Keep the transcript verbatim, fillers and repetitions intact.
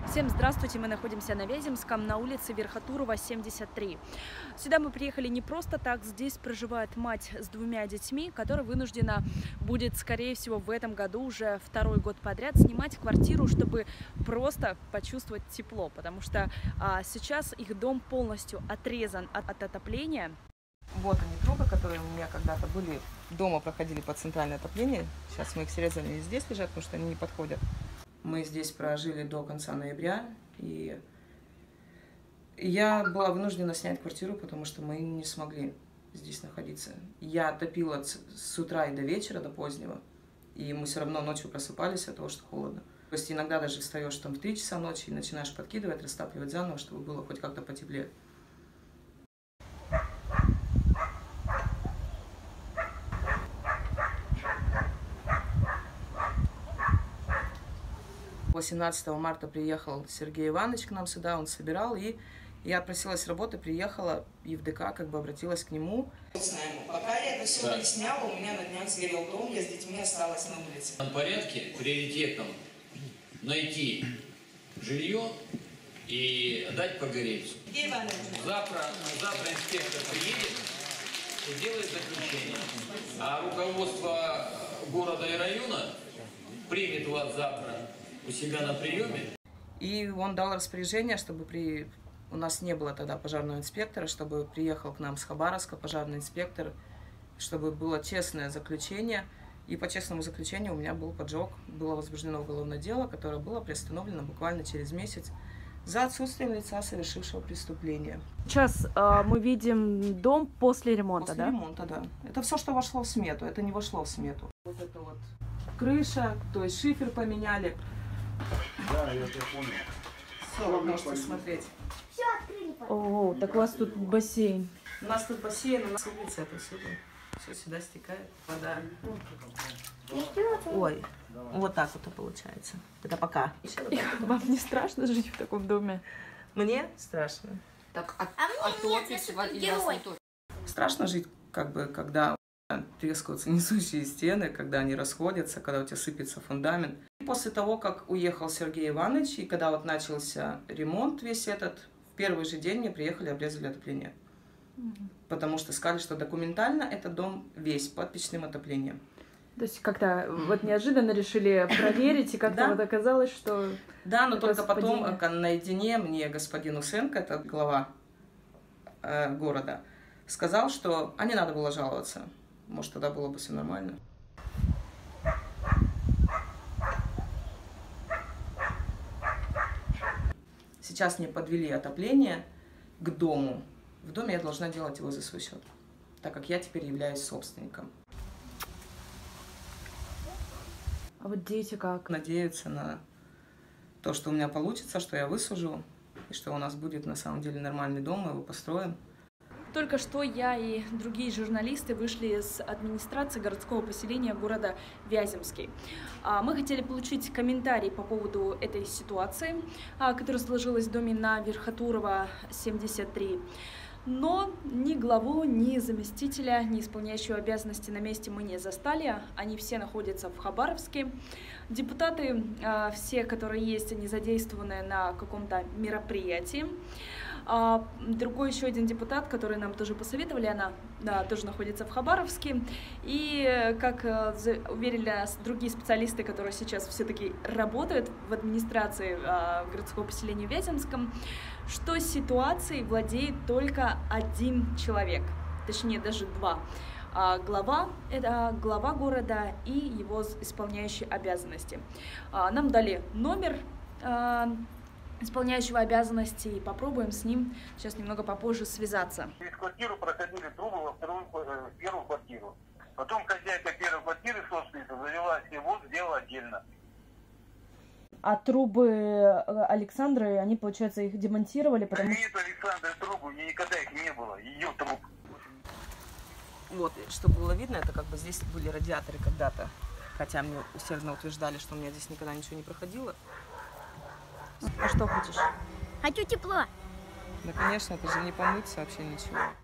Всем здравствуйте, мы находимся на Вяземском, на улице Верхотурова, семьдесят три. Сюда мы приехали не просто так, здесь проживает мать с двумя детьми, которая вынуждена будет, скорее всего, в этом году уже второй год подряд снимать квартиру, чтобы просто почувствовать тепло, потому что а, сейчас их дом полностью отрезан от, от отопления. Вот они трубы, которые у меня когда-то были дома, проходили под центральное отопление. Сейчас мы их срезали, они здесь лежат, потому что они не подходят. Мы здесь прожили до конца ноября, и я была вынуждена снять квартиру, потому что мы не смогли здесь находиться. Я топила с утра и до вечера, до позднего, и мы все равно ночью просыпались от того, что холодно. То есть иногда даже встаешь там в три часа ночи и начинаешь подкидывать, растапливать заново, чтобы было хоть как-то потеплее. восемнадцатого марта приехал Сергей Иванович к нам сюда, он собирал, и я отпросилась с работы, приехала и в ДК как бы обратилась к нему. Пока я это все не сняла, у меня на днях сгорел дом, я с детьми осталась на улице. В порядке приоритетом найти жилье и дать погореть. Завтра, завтра инспектор приедет и делает заключение, а руководство города и района примет вас завтра у себя на приеме. И он дал распоряжение, чтобы при... у нас не было тогда пожарного инспектора, чтобы приехал к нам с Хабаровска пожарный инспектор, чтобы было честное заключение. И по честному заключению у меня был поджог, было возбуждено уголовное дело, которое было приостановлено буквально через месяц за отсутствием лица, совершившего преступление. Сейчас э, мы видим дом после ремонта, после да? ремонта, да. Это все, что вошло в смету, это не вошло в смету. Вот это вот крыша, то есть шифер поменяли. Да, я это понял. Все, вы можете смотреть. О, так у вас тут бассейн. У нас тут бассейн, у нас улица, это сюда. Все сюда стекает вода. Ой, вот так вот и получается. Это пока. Вам не страшно жить в таком доме? Мне страшно. Так, а, А а мне нет, то, я или вас не то? Страшно жить, как бы, когда трескаются несущие стены, когда они расходятся, когда у тебя сыпется фундамент. И после того, как уехал Сергей Иванович, и когда вот начался ремонт весь этот, в первый же день мне приехали, обрезали отопление. Mm-hmm. Потому что сказали, что документально этот дом весь под печным отоплением. То есть как-то вот неожиданно решили проверить, и как-то вот оказалось, что... Да, но только потом наедине мне господин Усенко, это глава э, города, сказал, что а не надо было жаловаться. Может, тогда было бы все нормально. Сейчас мне подвели отопление к дому. В доме я должна делать его за свой счет, так как я теперь являюсь собственником. А вот дети как? Надеются на то, что у меня получится, что я высужу, и что у нас будет на самом деле нормальный дом, мы его построим. Только что я и другие журналисты вышли с администрации городского поселения города Вяземский. Мы хотели получить комментарий по поводу этой ситуации, которая сложилась в доме на Верхотурова, семьдесят три. Но ни главу, ни заместителя, ни исполняющего обязанности на месте мы не застали. Они все находятся в Хабаровске. Депутаты, все, которые есть, они задействованы на каком-то мероприятии. Другой еще один депутат, который нам тоже посоветовали, она да, тоже находится в Хабаровске. И, как уверили нас другие специалисты, которые сейчас все-таки работают в администрации городского поселения в Вяземском, что ситуацией владеет только один человек, точнее даже два. Глава, это глава города и его исполняющие обязанности. Нам дали номер исполняющего обязанности, и попробуем с ним сейчас немного попозже связаться. Через квартиру проходили трубы во вторую, в первую квартиру. Потом хозяйка первой квартиры, собственница, завела себе воду, сделала отдельно. А трубы Александры, они, получается, их демонтировали, потому что... Нет, Александра, трубы, у нее никогда их не было, ее труб. Вот, чтобы было видно, это как бы здесь были радиаторы когда-то, хотя мне усердно утверждали, что у меня здесь никогда ничего не проходило. А что хочешь? Хочу тепло. Да, конечно, это же не помыться вообще ничего.